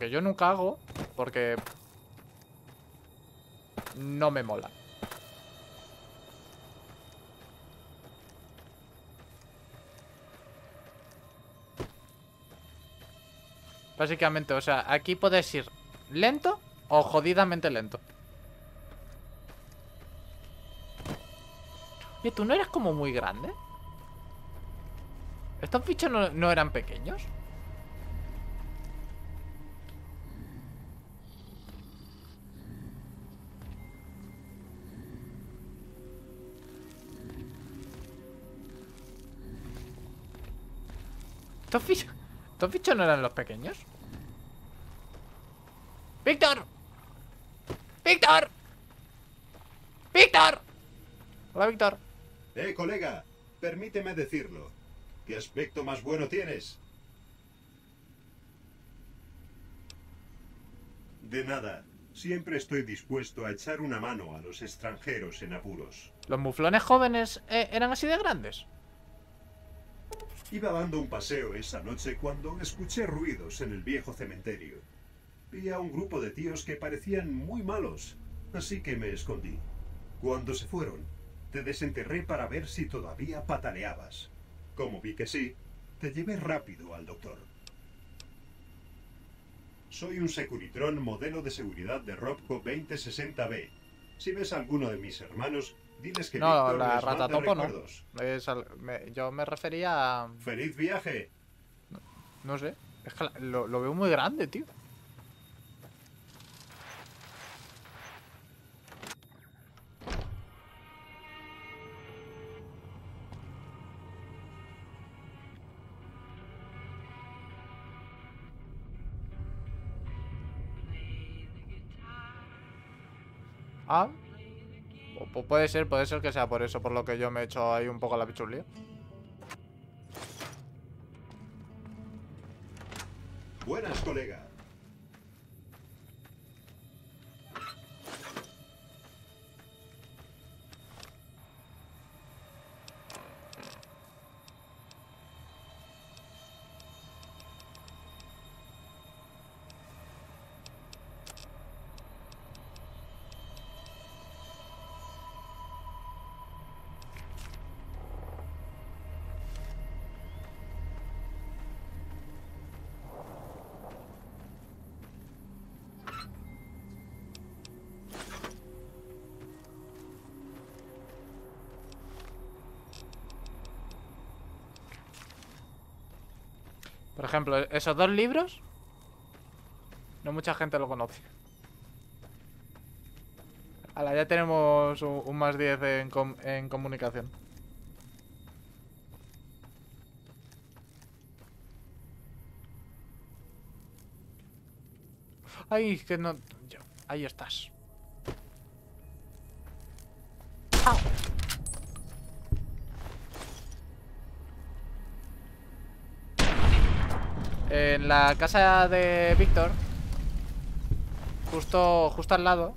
Que yo nunca hago, porque no me mola. Básicamente, o sea, aquí puedes ir lento o jodidamente lento. Oye, ¿tú no eres como muy grande? ¿Estos bichos no eran pequeños? ¿Estos bichos no eran los pequeños? ¡Víctor! ¡Víctor! ¡Víctor! Hola, Víctor. Colega, permíteme decirlo. ¿Qué aspecto más bueno tienes? De nada. Siempre estoy dispuesto a echar una mano a los extranjeros en apuros. ¿Los muflones jóvenes eran así de grandes? Iba dando un paseo esa noche cuando escuché ruidos en el viejo cementerio. Vi a un grupo de tíos que parecían muy malos, así que me escondí. Cuando se fueron, te desenterré para ver si todavía pataleabas. Como vi que sí, te llevé rápido al doctor. Soy un Securitrón modelo de seguridad de Robco 2060B. Si ves a alguno de mis hermanos, diles que No, Víctor la les manda ratatopo no. recuerdos. Yo me refería a... ¡Feliz viaje! No sé. Es que lo veo muy grande, tío. Ah, puede ser que sea por eso, por lo que yo me he hecho ahí un poco la pichulía. Buenas, colega. Por ejemplo, esos dos libros, no mucha gente lo conoce. Ahora ya tenemos un más 10 en comunicación. Ay, que no... ahí estás. ¡Au! En la casa de Víctor, justo al lado.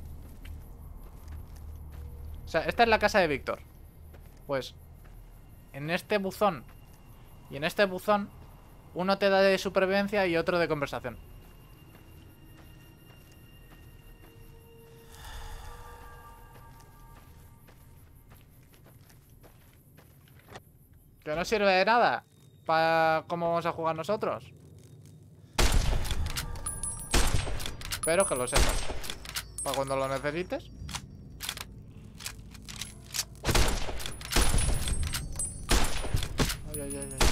O sea, esta es la casa de Víctor. Pues en este buzón y en este buzón, uno te da de supervivencia y otro de conversación. Que no sirve de nada para cómo vamos a jugar nosotros. Pero que lo sepas. Para cuando lo necesites. Ay, ay, ay, ay.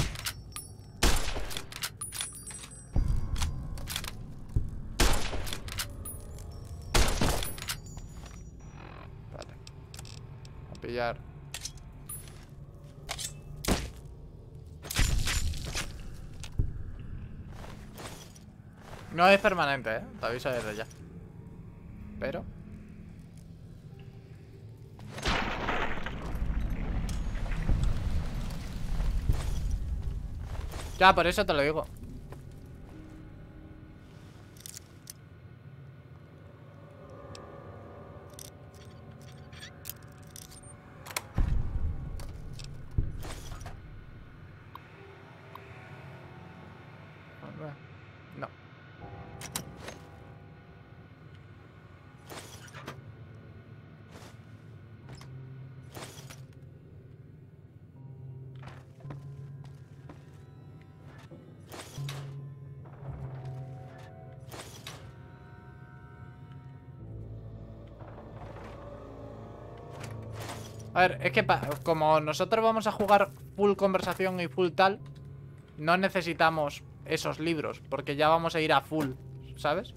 Vale. A pillar. No es permanente, ¿eh? Te aviso desde ya. Pero... ya, por eso te lo digo. No. A ver, es que como nosotros vamos a jugar full conversación y full tal, no necesitamos esos libros, porque ya vamos a ir a full, ¿sabes?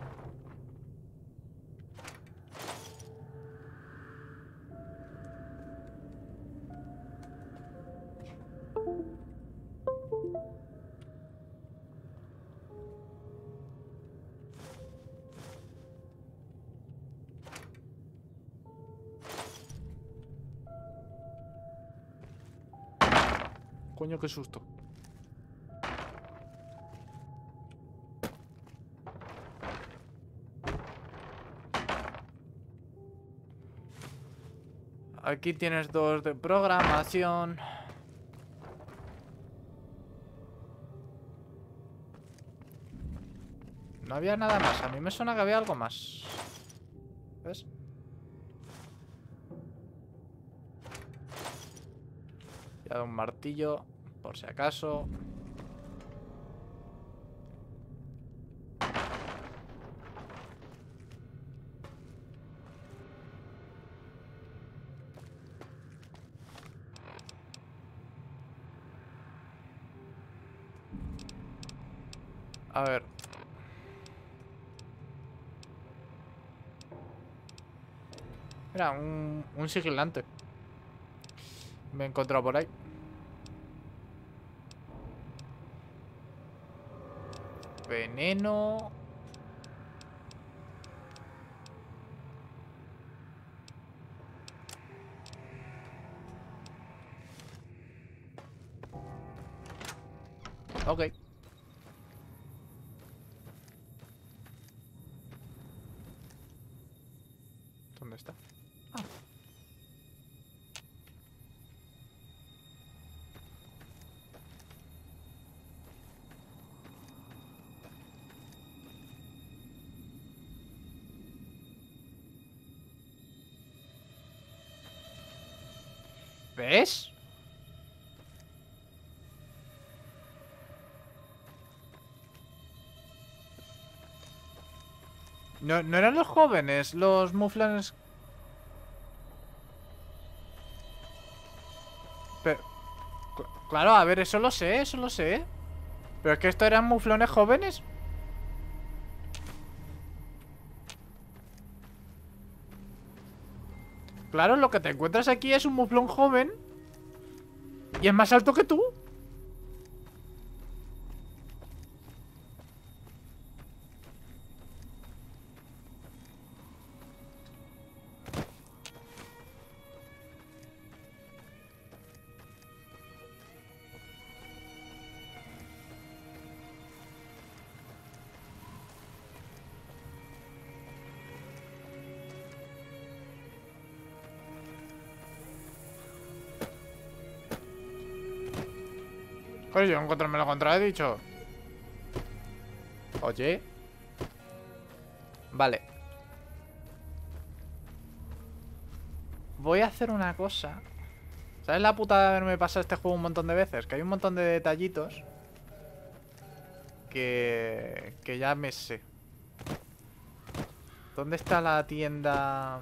Coño, qué susto. Aquí tienes 2 de programación. No había nada más. A mí me suena que había algo más. ¿Ves? Ya un martillo, por si acaso. A ver. Mira, un sigilante. Me he encontrado por ahí. Veneno. Ok. ¿Dónde está? Ah. ¿Ves? No, no eran los jóvenes, los muflones. Pero, claro, a ver, eso lo sé, eso lo sé. Pero es que estos eran muflones jóvenes. Claro, lo que te encuentras aquí es un muflón joven. Y es más alto que tú. Pues yo encontrarme lo contrario, he dicho. Oye. Vale. Voy a hacer una cosa. ¿Sabes la puta de haberme pasado este juego un montón de veces? Que hay un montón de detallitos que ya me sé. ¿Dónde está la tienda?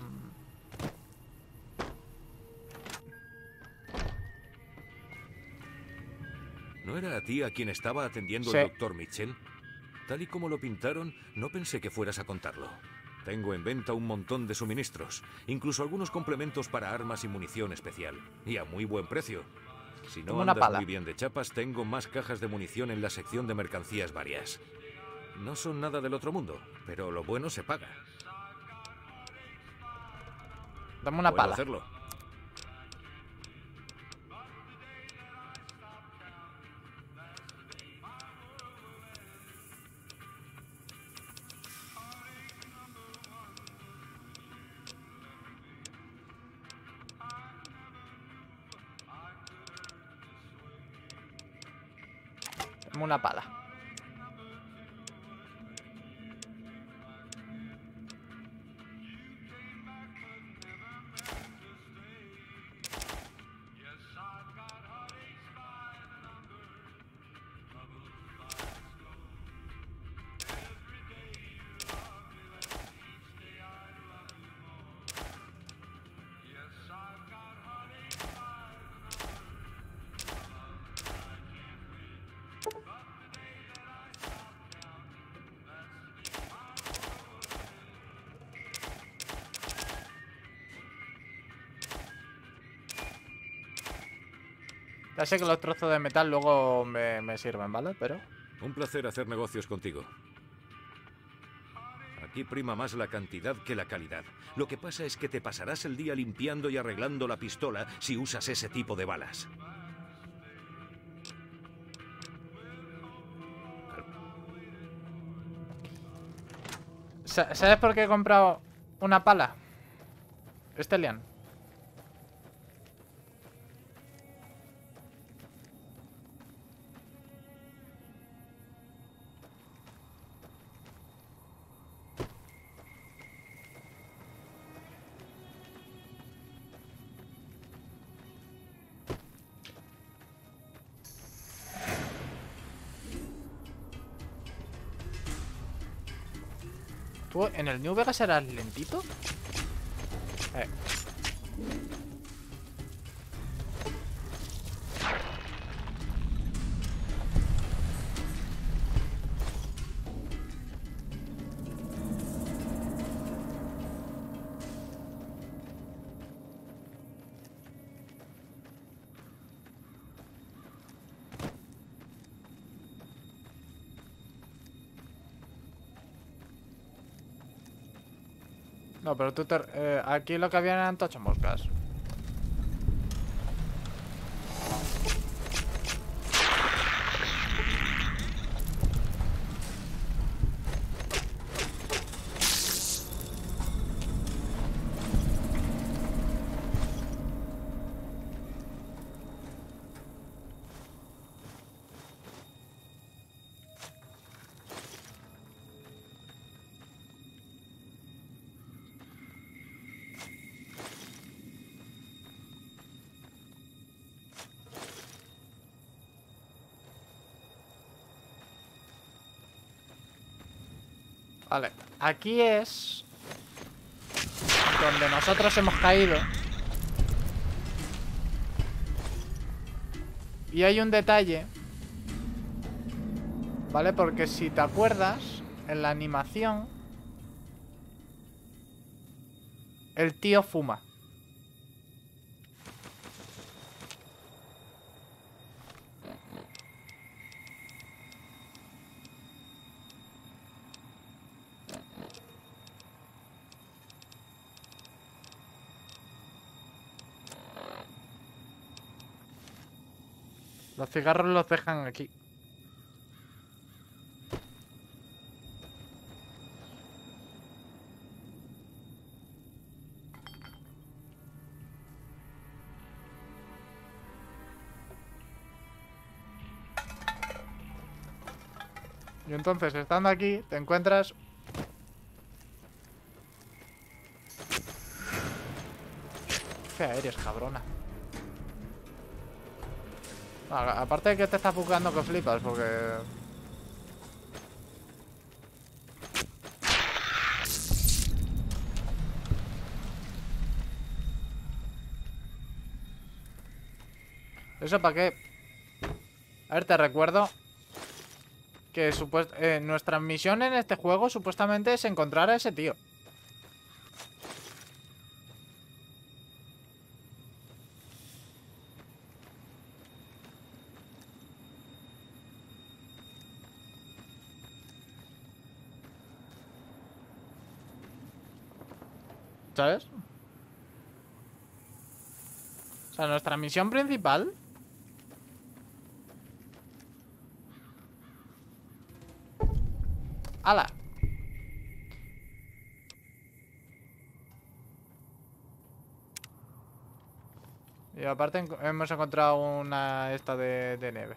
¿No era a ti a quien estaba atendiendo Sí. el doctor Mitchell? Tal y como lo pintaron, no pensé que fueras a contarlo. Tengo en venta un montón de suministros, incluso algunos complementos para armas y munición especial, y a muy buen precio. Si no Como una andas pala. muy bien de chapas, tengo más cajas de munición en la sección de mercancías varias. No son nada del otro mundo, pero lo bueno se paga. Dame una Puedo pala. hacerlo. Dame una pala. Ya sé que los trozos de metal luego me sirven, ¿vale? Pero... Un placer hacer negocios contigo. Aquí prima más la cantidad que la calidad. Lo que pasa es que te pasarás el día limpiando y arreglando la pistola si usas ese tipo de balas. ¿Sabes por qué he comprado una pala? Stelian. ¿Tú en el New Vegas eras lentito? No, pero tú aquí lo que habían eran tochomoscas. Vale, aquí es donde nosotros hemos caído. Y hay un detalle, ¿vale? Porque si te acuerdas, en la animación el tío fuma. Los cigarros los dejan aquí. Y entonces, estando aquí, te encuentras... Fea eres, cabrona. Aparte de que te estás buscando que flipas, porque... ¿Eso para qué? A ver, te recuerdo que nuestra misión en este juego supuestamente es encontrar a ese tío. ¿Sabes? O sea, nuestra misión principal... ¡Hala! Y aparte hemos encontrado una esta de nieve.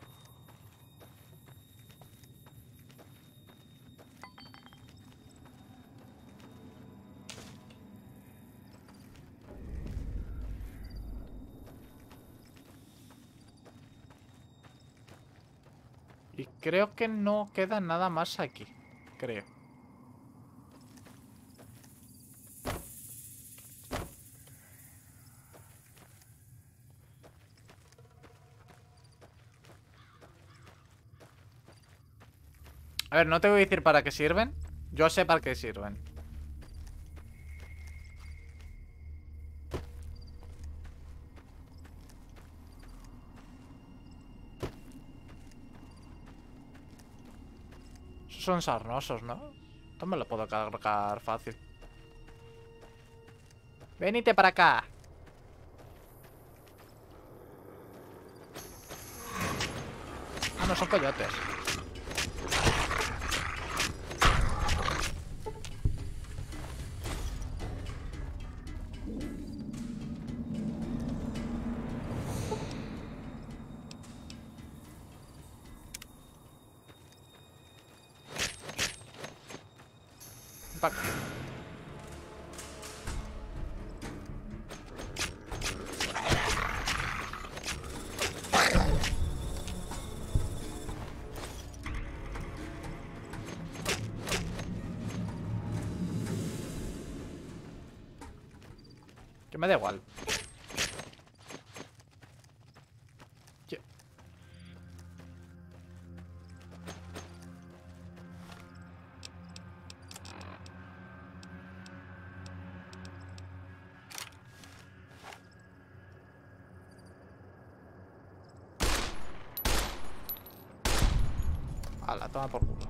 Y creo que no queda nada más aquí. Creo. A ver, no te voy a decir para qué sirven. Yo sé para qué sirven. son sarnosos, ¿no? Esto me lo puedo cargar fácil. Venite para acá. Ah, no, son coyotes. Pa' acá. Que me da igual. ¿Qué? Ala, toma por culo.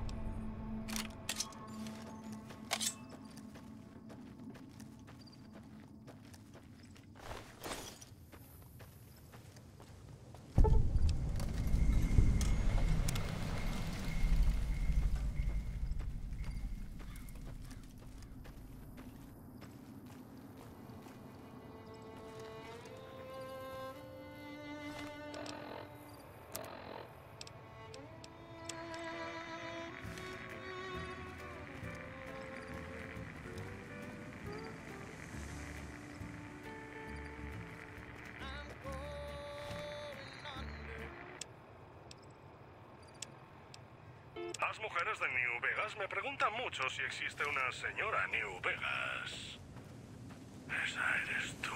Las mujeres de New Vegas me preguntan mucho si existe una señora New Vegas. Esa eres tú.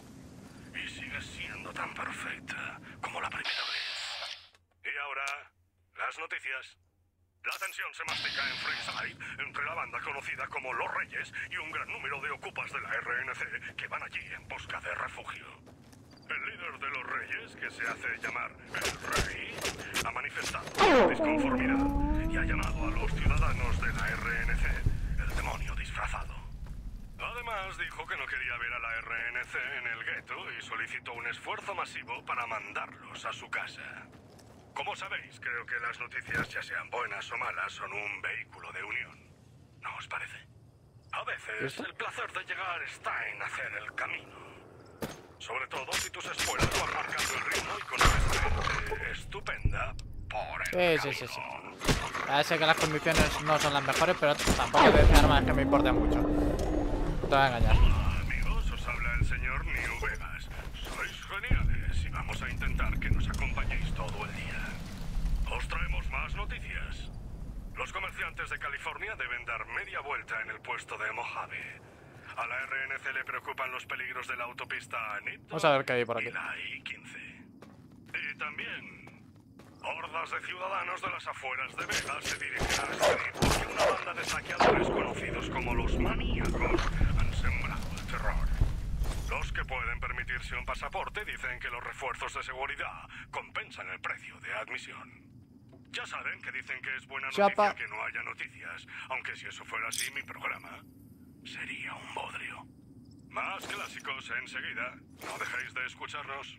Y sigues siendo tan perfecta como la primera vez. Y ahora, las noticias. La tensión se mastica en Freeside entre la banda conocida como Los Reyes y un gran número de ocupas de la RNC que van allí en busca de refugio. El líder de los Reyes, que se hace llamar el Rey, ha manifestado su disconformidad y ha llamado a los ciudadanos de la RNC el demonio disfrazado. Además, dijo que no quería ver a la RNC en el gueto y solicitó un esfuerzo masivo para mandarlos a su casa. Como sabéis, creo que las noticias, ya sean buenas o malas, son un vehículo de unión. ¿No os parece? A veces, el placer de llegar está en hacer el camino. Sobre todo si tus espuelas van marcando el ritmo y con una gente estupenda por el camino. Sí. Ya sé que las condiciones no son las mejores, pero tampoco de decir armas que me importe mucho. No te voy a engañar. Hola, amigos, os habla el señor New Vegas. Sois geniales y vamos a intentar que nos acompañéis todo el día. Os traemos más noticias. Los comerciantes de California deben dar media vuelta en el puesto de Mojave. A la RNC le preocupan los peligros de la autopista Nipton. Vamos a ver qué hay por aquí. Y la I-15. Y también, hordas de ciudadanos de las afueras de Vegas se dirigen al strip porque una banda de saqueadores conocidos como los maníacos han sembrado el terror. Los que pueden permitirse un pasaporte dicen que los refuerzos de seguridad compensan el precio de admisión. Ya saben que dicen que es buena noticia que no haya noticias, aunque si eso fuera así, mi programa sería un bodrio. Más clásicos enseguida. No dejéis de escucharnos.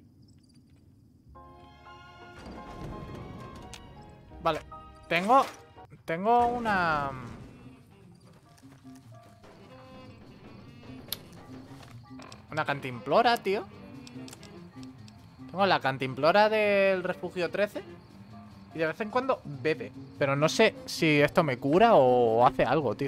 Vale. Tengo una... Una cantimplora, tío. Tengo la cantimplora del refugio 13. Y de vez en cuando bebe. Pero no sé si esto me cura o hace algo, tío.